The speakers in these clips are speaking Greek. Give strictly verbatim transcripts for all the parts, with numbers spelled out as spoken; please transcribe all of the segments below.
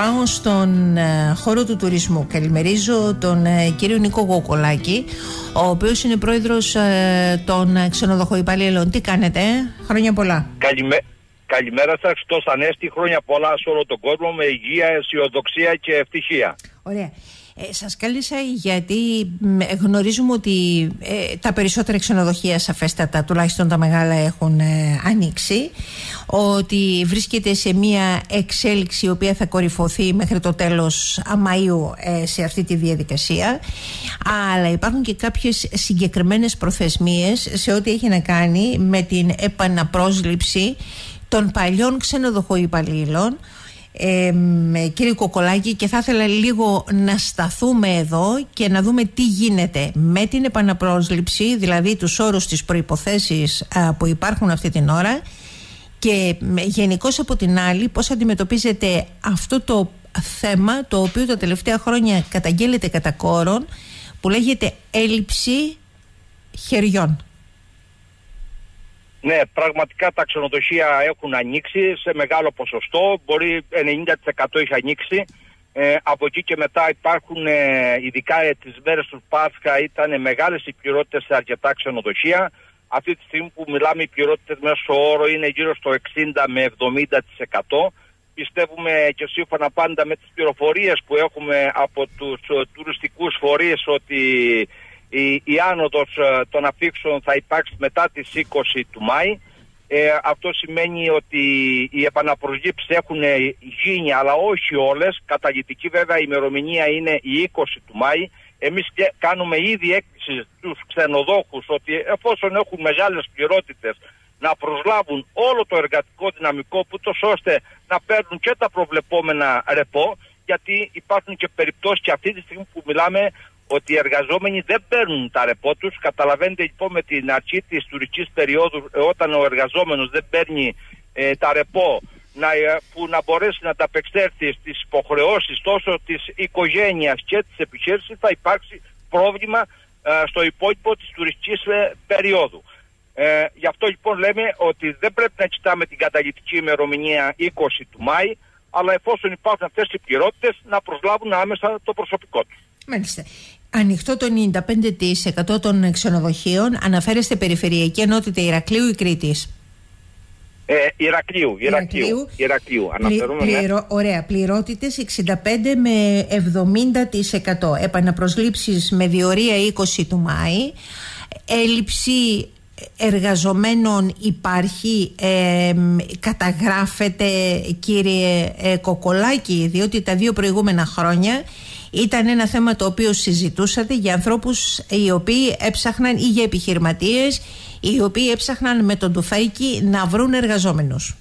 πάω στον ε, χώρο του τουρισμού. Καλημερίζω τον ε, κύριο Νίκο Κοκολάκη, ο οποίος είναι πρόεδρος ε, των ξενοδοχοϊπαλλήλων. Τι κάνετε, ε? Χρόνια πολλά. Καλημέ... Καλημέρα σας, Χριστός Ανέστη, χρόνια πολλά σε όλο τον κόσμο, με υγεία, αισιοδοξία και ευτυχία. Ωραία. Ε, σας κάλεσα γιατί γνωρίζουμε ότι ε, τα περισσότερα ξενοδοχεία σαφέστατα, τουλάχιστον τα μεγάλα, έχουν ε, ανοίξει, ότι βρίσκεται σε μια εξέλιξη η οποία θα κορυφωθεί μέχρι το τέλος Μαΐου ε, σε αυτή τη διαδικασία, αλλά υπάρχουν και κάποιες συγκεκριμένες προθεσμίες σε ό,τι έχει να κάνει με την επαναπρόσληψη των παλιών ξενοδοχοϊπαλλήλων. Ε, κύριε Κοκολάκη, και θα ήθελα λίγο να σταθούμε εδώ και να δούμε τι γίνεται με την επαναπρόσληψη, δηλαδή τους όρους, τις προϋποθέσεις α, που υπάρχουν αυτή την ώρα, και γενικώς από την άλλη πώς αντιμετωπίζετε αυτό το θέμα το οποίο τα τελευταία χρόνια καταγγέλλεται κατά κόρον, που λέγεται έλλειψη χεριών. Ναι, πραγματικά τα ξενοδοχεία έχουν ανοίξει σε μεγάλο ποσοστό, μπορεί ενενήντα τοις εκατό έχει ανοίξει. Ε, από εκεί και μετά υπάρχουν, ε, ειδικά ε, τις μέρες του Πάσχα, ήταν μεγάλες οι πληρότητες σε αρκετά ξενοδοχεία. Αυτή τη στιγμή που μιλάμε, οι πληρότητες μέσω όρο είναι γύρω στο εξήντα με εβδομήντα τοις εκατό. Πιστεύουμε, και σύμφωνα πάντα με τις πληροφορίες που έχουμε από τους uh, τουριστικούς φορείς, ότι Η, η άνοδος ε, των αφήξεων θα υπάρξει μετά τις είκοσι του Μάη. Ε, αυτό σημαίνει ότι οι επαναπροσλήψεις έχουν γίνει, αλλά όχι όλες. Καταλυτική βέβαια η ημερομηνία είναι η είκοσι του Μάη. Εμείς και κάνουμε ήδη έκκληση στους ξενοδόχους ότι εφόσον έχουν μεγάλες πληρότητες να προσλάβουν όλο το εργατικό δυναμικό, ούτως ώστε να παίρνουν και τα προβλεπόμενα ρεπό, γιατί υπάρχουν και περιπτώσεις, και αυτή τη στιγμή που μιλάμε, ότι οι εργαζόμενοι δεν παίρνουν τα ρεπό τους. Καταλαβαίνετε λοιπόν με την αρχή της τουριστικής περίοδου, όταν ο εργαζόμενος δεν παίρνει ε, τα ρεπό, να, που να μπορέσει να ανταπεξέλθει στις υποχρεώσεις τόσο της οικογένειας και της επιχείρησης, θα υπάρξει πρόβλημα ε, στο υπόλοιπο της τουριστικής ε, περίοδου. Ε, γι' αυτό λοιπόν λέμε ότι δεν πρέπει να κοιτάμε την καταλυτική ημερομηνία είκοσι του Μάη, αλλά εφόσον υπάρχουν αυτές οι πληρότητες, να προσλάβουν άμεσα το προσωπικό τους. Μάλιστα. Ανοιχτό το ενενήντα πέντε τοις εκατό των ξενοδοχείων. Αναφέρεστε περιφερειακή ενότητα Ηρακλείου ή Κρήτης? Ε, Ηρακλείου, Ηρακλείου, Ηρακλείου, αναφέρομαι, πληρω, ναι. Ωραία, πληρότητες εξήντα πέντε με εβδομήντα τοις εκατό. Επαναπροσλήψεις με διορία είκοσι του Μάη. Έλλειψη εργαζομένων υπάρχει, ε, καταγράφεται, κύριε ε, Κοκολάκη? Διότι τα δύο προηγούμενα χρόνια ήταν ένα θέμα το οποίο συζητούσατε για ανθρώπους οι οποίοι έψαχναν, ή για επιχειρηματίες οι οποίοι έψαχναν με τον τουφέκι να βρουν εργαζόμενους.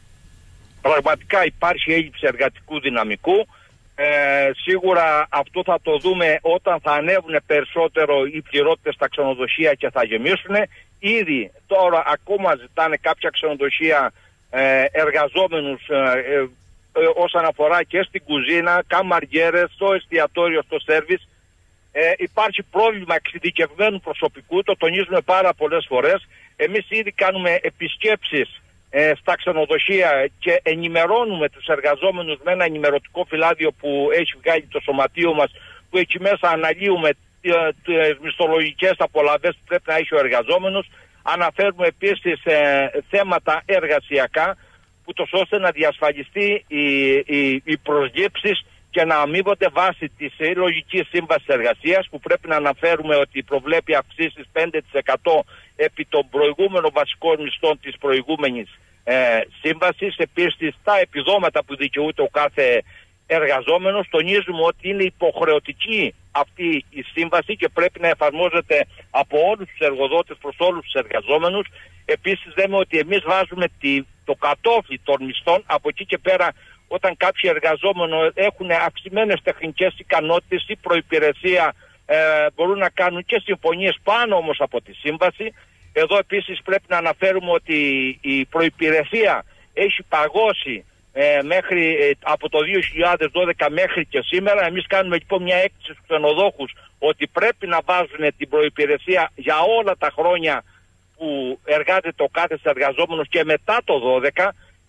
Πραγματικά υπάρχει έλλειψη εργατικού δυναμικού. Ε, σίγουρα αυτό θα το δούμε όταν θα ανέβουν περισσότερο οι πληρότητες στα ξενοδοχεία και θα γεμίσουν. Ήδη τώρα ακόμα ζητάνε κάποια ξενοδοχεία ε, εργαζόμενους ε, ε, όσον αφορά και στην κουζίνα, καμαριέρες, στο εστιατόριο, στο σέρβις. Ε, υπάρχει πρόβλημα εξειδικευμένου προσωπικού, το τονίζουμε πάρα πολλές φορές. Εμείς ήδη κάνουμε επισκέψεις ε, στα ξενοδοχεία και ενημερώνουμε τους εργαζόμενους με ένα ενημερωτικό φυλάδιο που έχει βγάλει το σωματείο μας, που εκεί μέσα αναλύουμε τις μισθολογικές απολαβές που πρέπει να έχει ο εργαζόμενος. Αναφέρουμε επίσης ε, θέματα εργασιακά, ούτως ώστε να διασφαλιστεί οι, οι, οι προσλήψεις και να αμείβονται βάσει της λογικής σύμβασης εργασίας, που πρέπει να αναφέρουμε ότι προβλέπει αυξήσεις πέντε τοις εκατό επί των προηγούμενων βασικών μισθών της προηγούμενης ε, σύμβασης. Επίσης τα επιδόματα που δικαιούται ο κάθε εργαζόμενος. Τονίζουμε ότι είναι υποχρεωτική αυτή η σύμβαση και πρέπει να εφαρμόζεται από όλους τους εργοδότες προς όλους τους εργαζόμενους. Επίσης λέμε ότι εμείς βάζουμε τη, το κατόφλι των μισθών. Από εκεί και πέρα, όταν κάποιοι εργαζόμενοι έχουν αυξημένες τεχνικές ικανότητες ή προϋπηρεσία, ε, μπορούν να κάνουν και συμφωνίες πάνω όμως από τη σύμβαση. Εδώ επίσης πρέπει να αναφέρουμε ότι η προϋπηρεσία έχει παγώσει ε, μέχρι, ε, από το δύο χιλιάδες δώδεκα μέχρι και σήμερα. Εμείς κάνουμε λοιπόν μια έκκληση στους ξενοδόχους ότι πρέπει να βάζουν την προϋπηρεσία για όλα τα χρόνια που εργάζεται ο κάθε εργαζόμενος και μετά το δώδεκα.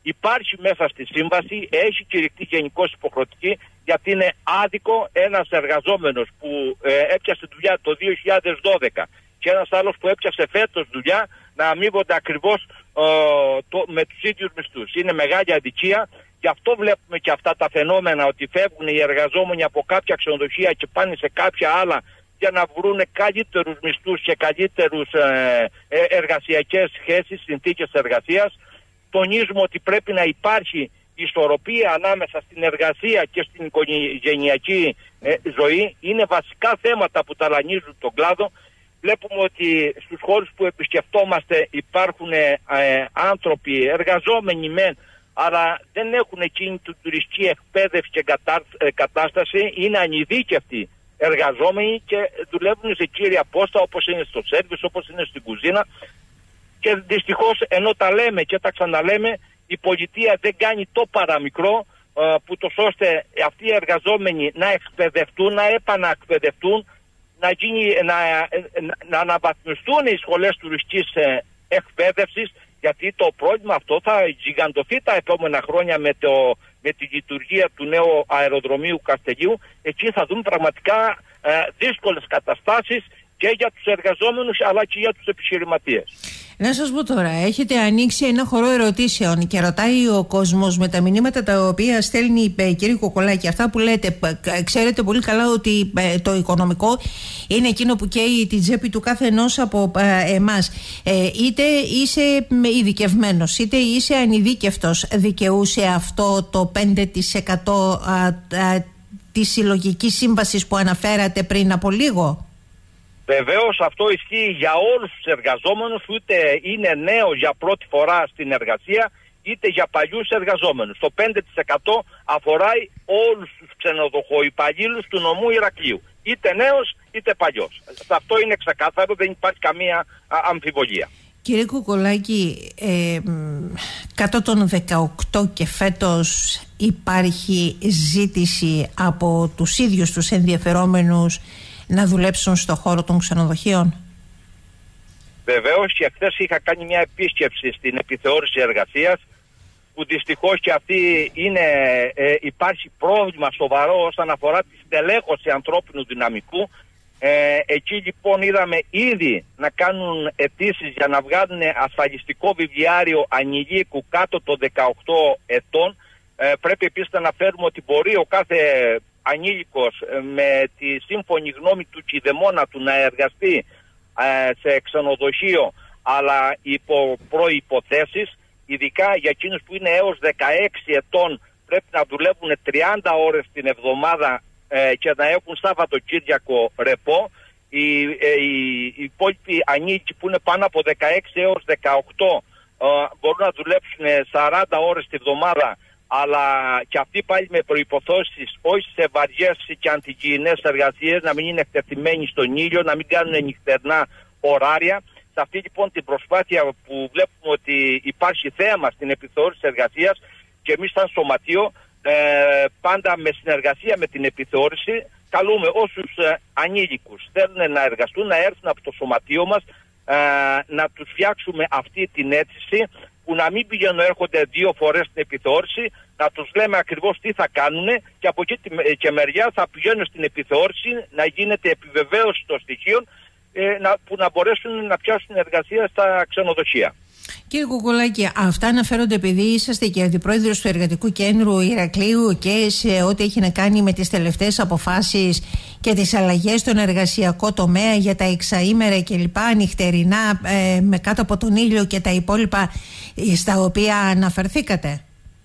υπάρχει μέσα στη σύμβαση, έχει κηρυχθεί γενικώς υποχρεωτική, γιατί είναι άδικο ένας εργαζόμενος που ε, έπιασε δουλειά το δύο χιλιάδες δώδεκα και ένας άλλος που έπιασε φέτος δουλειά να αμείβονται ακριβώς ε, το, με τους ίδιους μισθούς. Είναι μεγάλη αδικία. Γι' αυτό βλέπουμε και αυτά τα φαινόμενα, ότι φεύγουν οι εργαζόμενοι από κάποια ξενοδοχεία και πάνε σε κάποια άλλα για να βρουν καλύτερους μισθούς και καλύτερους ε, ε, εργασιακές σχέσεις, συνθήκες εργασίας. Τονίζουμε ότι πρέπει να υπάρχει ισορροπία ανάμεσα στην εργασία και στην οικογενειακή ε, ζωή. Είναι βασικά θέματα που ταλανίζουν τον κλάδο. Βλέπουμε ότι στους χώρους που επισκεφτόμαστε υπάρχουν ε, ε, άνθρωποι εργαζόμενοι μεν, αλλά δεν έχουν εκείνη την τουριστική εκπαίδευση και κατάσταση, είναι ανειδίκευτοι εργαζόμενοι και δουλεύουν σε κύρια πόστα, όπως είναι στο σέρβις, όπως είναι στην κουζίνα. Και δυστυχώς, ενώ τα λέμε και τα ξαναλέμε, η πολιτεία δεν κάνει το παραμικρό που τόσο ώστε αυτοί οι εργαζόμενοι να εκπαιδευτούν, να επαναεκπαιδευτούν, να, γίνει, να, να αναβαθμιστούν οι σχολές τουριστικής εκπαίδευσης, γιατί το πρόβλημα αυτό θα γιγαντωθεί τα επόμενα χρόνια με, το, με τη λειτουργία του νέου αεροδρομίου Καστελίου. Εκεί θα δούμε πραγματικά ε, δύσκολες καταστάσεις και για τους εργαζόμενους αλλά και για τους επιχειρηματίες. Να σας πω τώρα, έχετε ανοίξει ένα χορό ερωτήσεων και ρωτάει ο κόσμος με τα μηνύματα τα οποία στέλνει η κύριε Κοκολάκη. Αυτά που λέτε, ξέρετε πολύ καλά ότι το οικονομικό είναι εκείνο που καίει την τσέπη του κάθε ενός από εμάς. Είτε είσαι ειδικευμένος, είτε είσαι ανειδίκευτος, δικαιούσε αυτό το πέντε τοις εκατό της συλλογικής σύμβασης που αναφέρατε πριν από λίγο? Βεβαίως αυτό ισχύει για όλους τους εργαζόμενους, είτε είναι νέο για πρώτη φορά στην εργασία, είτε για παλιούς εργαζόμενους. Το πέντε τοις εκατό αφορά όλους τους ξενοδοχοϊπαλλήλους του νομού Ηρακλείου, είτε νέος είτε παλιός. Αυτό είναι ξεκάθαρο, δεν υπάρχει καμία αμφιβολία. Κύριε Κοκολάκη, ε, κάτω των δεκαοκτώ και φέτος υπάρχει ζήτηση από τους ίδιους τους ενδιαφερόμενους να δουλέψουν στον χώρο των ξενοδοχείων? Βεβαίως, και χθες είχα κάνει μια επίσκεψη στην επιθεώρηση εργασίας, που δυστυχώς και αυτή είναι, ε, υπάρχει πρόβλημα σοβαρό όσον αφορά τη στελέχωση ανθρώπινου δυναμικού. Ε, εκεί λοιπόν είδαμε ήδη να κάνουν αιτήσεις για να βγάλουν ασφαλιστικό βιβλιάριο ανηλίκου κάτω των δεκαοκτώ ετών. Ε, πρέπει επίσης να αναφέρουμε ότι μπορεί ο κάθε ανήλικος με τη σύμφωνη γνώμη του κηδεμόνα του να εργαστεί ε, σε ξενοδοχείο, αλλά υπό προϋποθέσεις, ειδικά για εκείνους που είναι έως δεκαέξι ετών πρέπει να δουλεύουν τριάντα ώρες την εβδομάδα ε, και να έχουν Σαββατοκύριακο ρεπό. Οι, ε, οι, οι υπόλοιποι ανήλικοι που είναι πάνω από δεκαέξι έως δεκαοκτώ ε, μπορούν να δουλέψουν σαράντα ώρες τη βδομάδα, αλλά και αυτοί πάλι με προϋποθέσεις όχι σε βαριές και αντικεινές εργασίες, να μην είναι εκτεθειμένοι στον ήλιο, να μην κάνουν νυχτερινά ωράρια. Σε αυτή λοιπόν την προσπάθεια που βλέπουμε ότι υπάρχει θέμα στην επιθεώρηση εργασίας, και εμείς σαν σωματείο ε, πάντα με συνεργασία με την επιθεώρηση καλούμε όσους ε, ανήλικους θέλουν να εργαστούν να έρθουν από το σωματείο μας, ε, να τους φτιάξουμε αυτή την αίτηση, που να μην πηγαίνουν έρχονται δύο φορές στην επιθεώρηση, να τους λέμε ακριβώς τι θα κάνουν, και από εκεί και μεριά θα πηγαίνουν στην επιθεώρηση να γίνεται επιβεβαίωση των στοιχείων, ε, να, που να μπορέσουν να πιάσουν εργασία στα ξενοδοχεία. Κύριε Κοκολάκη, αυτά αναφέρονται επειδή είσαστε και αντιπρόεδρος του Εργατικού Κέντρου Ηρακλείου και σε ό,τι έχει να κάνει με τις τελευταίες αποφάσεις και τις αλλαγές στον εργασιακό τομέα για τα εξαήμερα και λοιπά, νυχτερινά, ε, με κάτω από τον ήλιο και τα υπόλοιπα στα οποία αναφερθήκατε.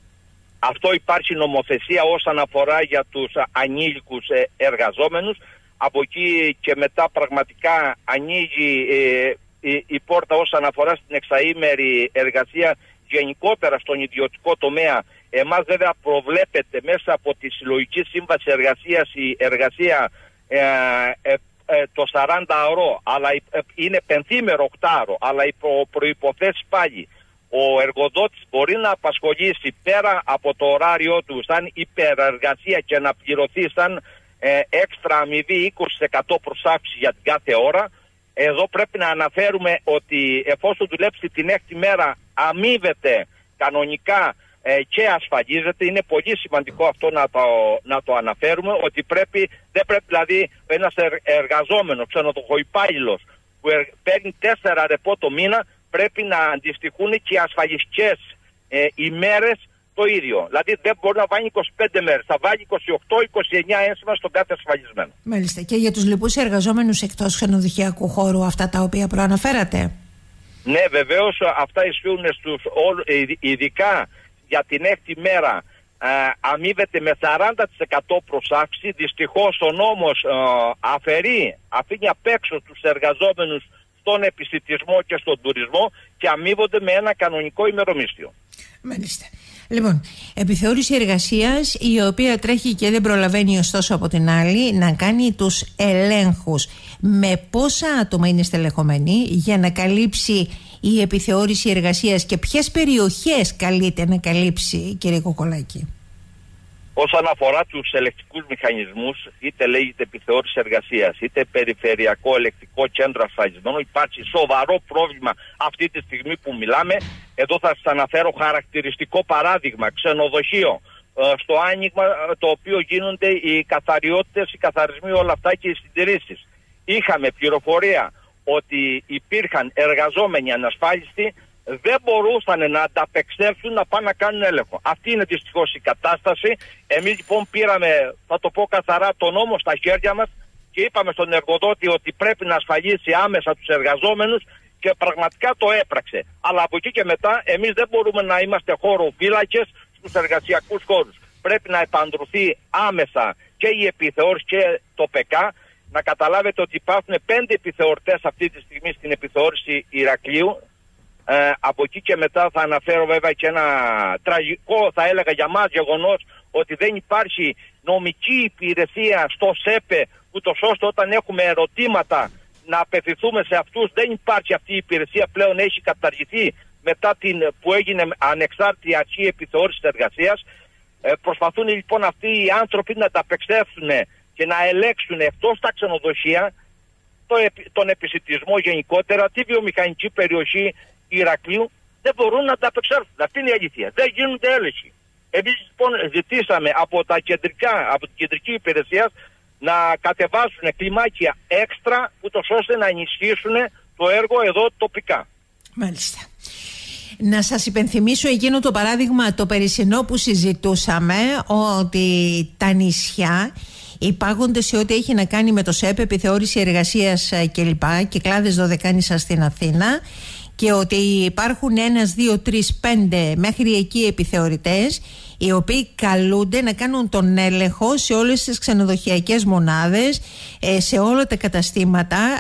Αυτό υπάρχει νομοθεσία όσον αφορά για τους ανήλικους εργαζόμενους. Από εκεί και μετά πραγματικά ανοίγει ε, η, η πόρτα όσον αφορά στην εξαήμερη εργασία γενικότερα στον ιδιωτικό τομέα. Εμάς βέβαια προβλέπεται μέσα από τη Συλλογική Σύμβαση Εργασίας η εργασία ε, ε, ε, το σαράντα ώρο, αλλά ε, είναι πενθήμερο οκτάωρο, αλλά υπό προϋποθέσεις πάλι. Ο εργοδότης μπορεί να απασχολήσει πέρα από το ωράριό του σαν υπερεργασία και να πληρωθεί σαν ε, έξτρα αμοιβή είκοσι τοις εκατό προσάυξη για την κάθε ώρα. Εδώ πρέπει να αναφέρουμε ότι εφόσον δουλέψει την έκτη μέρα αμείβεται κανονικά ε, και ασφαλίζεται. Είναι πολύ σημαντικό αυτό να το, να το αναφέρουμε, ότι πρέπει, δεν πρέπει δηλαδή ένας εργαζόμενος, ξενοδοχοϊπάλληλος που ερ, παίρνει τέσσερα ρεπό το μήνα, πρέπει να αντιστοιχούν και οι ασφαλιστικές ε, ημέρες το ίδιο. Δηλαδή δεν μπορεί να βάλει είκοσι πέντε μέρες, θα βάλει είκοσι οκτώ είκοσι εννιά ένσημα στον κάθε ασφαλισμένο. Μάλιστα. Και για τους λοιπούς εργαζόμενους εκτός ξενοδοχειακού χώρου, αυτά τα οποία προαναφέρατε? Ναι, βεβαίως αυτά ισχύουν στους, ειδικά για την έκτη μέρα. Ε, αμείβεται με σαράντα τοις εκατό προσάυξη. Δυστυχώς ο νόμος ε, αφαιρεί, αφήνει απ' έξω τους εργαζόμενους στον επισιτισμό και στον τουρισμό και αμείβονται με ένα κανονικό ημερομίσθιο. Μάλιστα. Λοιπόν, επιθεώρηση εργασίας η οποία τρέχει και δεν προλαβαίνει ωστόσο από την άλλη να κάνει τους ελέγχους. Με πόσα άτομα είναι στελεχωμένοι για να καλύψει η επιθεώρηση εργασίας και ποιες περιοχές καλείται να καλύψει, κύριε Κοκολάκη? Όσον αφορά τους ελεκτικούς μηχανισμούς, είτε λέγεται επιθεώρηση εργασίας, είτε περιφερειακό ελεκτικό κέντρο ασφαλισμένων, υπάρχει σοβαρό πρόβλημα αυτή τη στιγμή που μιλάμε. Εδώ θα σας αναφέρω χαρακτηριστικό παράδειγμα, ξενοδοχείο, στο άνοιγμα το οποίο γίνονται οι καθαριότητες, οι καθαρισμοί, όλα αυτά και οι συντηρήσεις. Είχαμε πληροφορία ότι υπήρχαν εργαζόμενοι ανασφάλιστοι, δεν μπορούσαν να ανταπεξέλθουν να πάνε να κάνουν έλεγχο. Αυτή είναι δυστυχώς η κατάσταση. Εμείς λοιπόν πήραμε, θα το πω καθαρά, τον νόμο στα χέρια μας και είπαμε στον εργοδότη ότι πρέπει να ασφαλίσει άμεσα τους εργαζόμενους και πραγματικά το έπραξε. Αλλά από εκεί και μετά εμείς δεν μπορούμε να είμαστε χωροφύλακες στους εργασιακούς χώρους. Πρέπει να επαντρωθεί άμεσα και η επιθεώρηση και το ΠΕΚΑ. Να καταλάβετε ότι υπάρχουν πέντε επιθεωρητές αυτή τη στιγμή στην επιθεώρηση Ηρακλείου. Ε, από εκεί και μετά θα αναφέρω βέβαια και ένα τραγικό, θα έλεγα για μας, γεγονός ότι δεν υπάρχει νομική υπηρεσία στο ΣΕΠΕ, ούτως ώστε όταν έχουμε ερωτήματα να απευθυνθούμε σε αυτούς. Δεν υπάρχει αυτή η υπηρεσία, πλέον έχει καταργηθεί μετά την, που έγινε ανεξάρτητη αρχή επιθεώρησης εργασίας. Ε, προσπαθούν λοιπόν αυτοί οι άνθρωποι να ανταπεξέλθουν και να ελέγξουν εκτός τα ξενοδοχεία το, τον επισιτισμό γενικότερα, τη βιομηχανική περιοχή Ηρακλείου. Δεν μπορούν να ανταπεξέλθουν. Αυτή είναι η αλήθεια. Δεν γίνονται έλεγχοι. Εμείς λοιπόν ζητήσαμε από, τα κεντρικά, από την κεντρική υπηρεσία να κατεβάσουν κλιμάκια έξτρα, ούτως ώστε να ενισχύσουν το έργο εδώ τοπικά. Μάλιστα. Να σας υπενθυμίσω εκείνο το παράδειγμα το περσινό που συζητούσαμε, ότι τα νησιά υπάγονται σε ό,τι έχει να κάνει με το ΣΕΠ, επιθεώρηση εργασίας κλπ. Κυκλάδες Δωδεκάνησα στην Αθήνα, και ότι υπάρχουν ένας, δύο, τρεις, πέντε μέχρι εκεί επιθεωρητές οι οποίοι καλούνται να κάνουν τον έλεγχο σε όλες τις ξενοδοχειακές μονάδες, σε όλα τα καταστήματα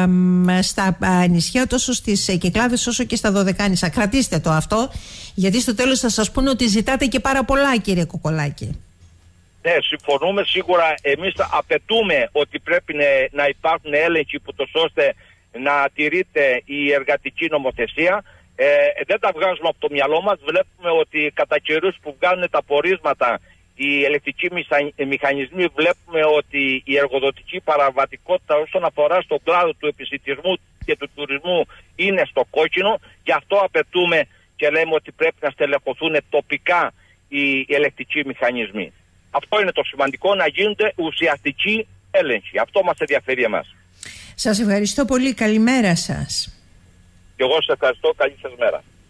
στα νησιά, τόσο στις Κυκλάδες όσο και στα Δωδεκάνησα. Κρατήστε το αυτό, γιατί στο τέλος θα σας πούνε ότι ζητάτε και πάρα πολλά, κύριε Κοκολάκη. Ναι, συμφωνούμε σίγουρα. Εμείς απαιτούμε ότι πρέπει να υπάρχουν έλεγχοι που τόσο ώστε να τηρείται η εργατική νομοθεσία. Ε, δεν τα βγάζουμε από το μυαλό μας. Βλέπουμε ότι κατά καιρούς που βγάζουν τα πορίσματα οι ελεκτικοί μηχανισμοί, βλέπουμε ότι η εργοδοτική παραβατικότητα όσον αφορά στον κλάδο του επισιτισμού και του τουρισμού είναι στο κόκκινο. Γι' αυτό απαιτούμε και λέμε ότι πρέπει να στελεχωθούν τοπικά οι ελεκτικοί μηχανισμοί. Αυτό είναι το σημαντικό, να γίνονται ουσιαστικοί έλεγχοι. Αυτό μας ενδιαφέρει εμάς. Σας ευχαριστώ πολύ. Καλημέρα σας. Και εγώ σας ευχαριστώ. Καλή σας μέρα.